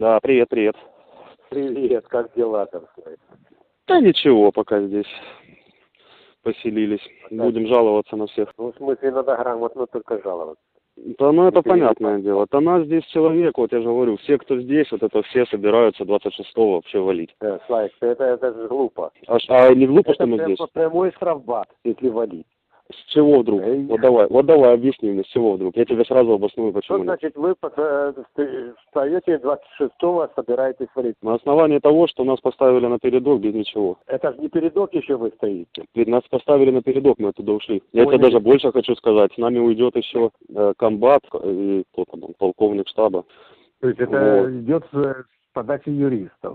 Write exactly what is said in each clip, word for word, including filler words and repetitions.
Да, привет, привет. Привет, как дела там? Да ничего, пока здесь поселились. Пока. Будем жаловаться на всех. Ну, в смысле, надо грамотно только жаловаться. Да, ну это Не понятное переживай. дело. Да нас здесь человек, вот я же говорю, все, кто здесь, вот это все собираются двадцать шестого вообще валить. Да, Славик, это, это же глупо. А, ш- а не глупо, Это что мы прям, здесь? прямой штрафбат, если валить. С чего вдруг? Эй. Вот давай, вот давай, объясни мне, с чего вдруг? Я тебе сразу обосную, почему Что нет. значит вы э, ст- встаете двадцать шестого, собираетесь валить? На основании того, что нас поставили на передок без ничего. Это же не передок еще вы стоите. Ведь нас поставили на передок, мы оттуда ушли. Я тебе Поняли. даже больше хочу сказать. С нами уйдет еще э, комбат и кто там, он, полковник штаба. То есть это Вот. идет с подачи юристов.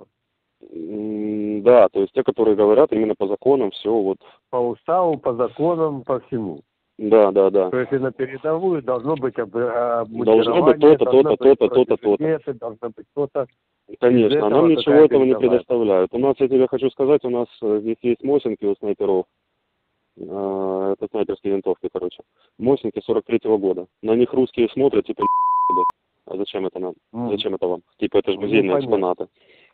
М, Да, то есть те, которые говорят именно по законам, все вот. По уставу, по законам, по всему. Да, да, да. То есть и на передовую должно быть об, Должно быть то-то, то-то, то-то, то-то, то-то. должно быть то-то. Конечно, а этого нам ничего какая этого не передовая. предоставляют. У нас, я тебе хочу сказать, у нас э, здесь есть Мосинки у снайперов. Э, Это снайперские винтовки, короче. Мосинки сорок третьего года. На них русские смотрят, типа, а зачем это нам? М. Зачем это вам? Типа, это же Ну, музейные понятно. экспонаты.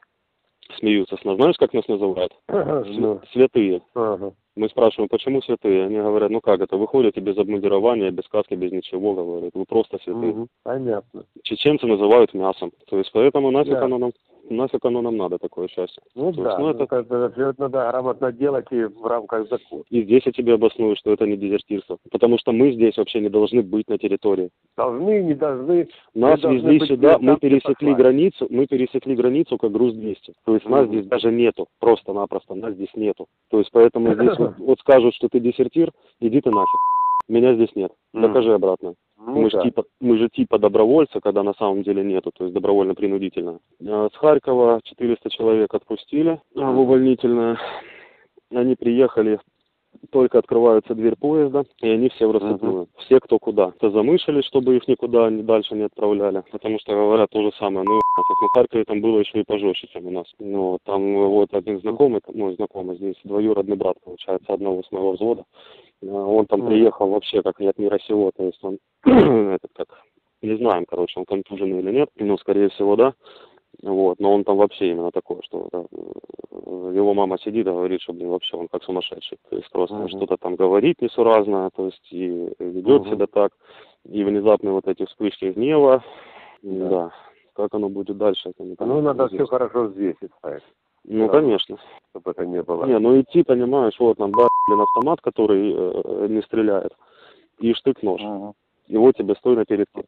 Смеются с нас. Знаешь, как нас называют? Св- Ну, Святые. ага. Мы спрашиваем, почему святые? Они говорят, ну как это, вы ходите без обмундирования, без каски, без ничего, говорят, вы просто святые. Мгм. Понятно. Чеченцы называют мясом. То есть поэтому нафиг Да. оно нам, нафиг оно нам надо, такое счастье. Ну То да, есть, ну, ну, это... как бы всё это надо грамотно делать и в рамках закона. И здесь я тебе обосную, что это не дезертирство. Потому что мы здесь вообще не должны быть на территории. Должны, не должны. Нас мы должны везли быть сюда, там, мы где пересекли послали. границу, мы пересекли границу как груз двести. То есть нас Мгм. здесь даже нету, просто-напросто нас здесь нету. То есть поэтому здесь вот, вот скажут, что ты дезертир, иди ты нафиг. Меня здесь нет. Мгм. Докажи обратно. Ну мы, же да. типа, мы же типа добровольцы, когда на самом деле нету, то есть добровольно-принудительно. А С Харькова четыреста человек отпустили а, в увольнительное. Они приехали, только открывается дверь поезда, и они все в рассыпную. Все кто куда. То замышляли, чтобы их никуда ни- дальше не отправляли. Потому что говорят то же самое. Ну, нафиг. Ну, в Харькове там было еще и пожестче, чем у нас. Ну, вот там вот один знакомый, мой знакомый здесь, двоюродный брат, получается, одного с моего взвода. А, Он там Мгм. приехал вообще как от мира сего. То есть он, этот как, не знаем, короче, он контуженный или нет. Ну, скорее всего, да. Вот, но он там вообще именно такой, что да, э, его мама сидит и говорит, что, блин, вообще он как сумасшедший. То есть просто Мгм. что-то там говорит несуразно, то есть и ведет Мгм. себя так, и внезапно вот эти вспышки гнева, Да. да. Как оно будет дальше, это не Ну, надо неизвестно. все хорошо взвесить, ставить, Ну, конечно. чтобы это не было. Не, ну идти, понимаешь, вот нам дали, блин, автомат, который э, не стреляет, и штык-нож. Мгм. И вот тебе стой на передке.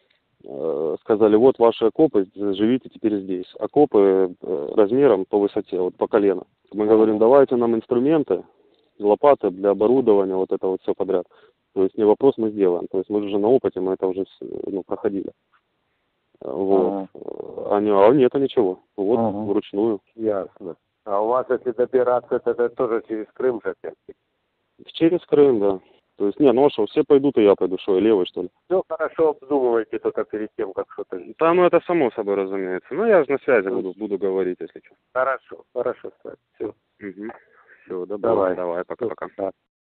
Э, Сказали, вот ваши окопы, живите теперь здесь. Окопы э, размером по высоте, вот по колено. Мы говорим, давайте нам инструменты, лопаты для оборудования, вот это вот все подряд. То есть не вопрос, мы сделаем. То есть мы же на опыте, мы это уже с- ну, проходили. Э, Вот. Э, Они, а нет, ничего. Вот, Мгм. вручную. Ясно. А у вас, если добираться, то это тоже через Крым же опять. Через Крым, да. То есть, не, ну а что, все пойдут, и я пойду, что, я левый, что ли? Все хорошо обдумывайте только перед тем, как что-то... Там это само собой разумеется. Ну, я же на связи буду, буду говорить, если что. Хорошо, хорошо, все. Угу. Все, добро. Давай. Давай, пока-пока. Да.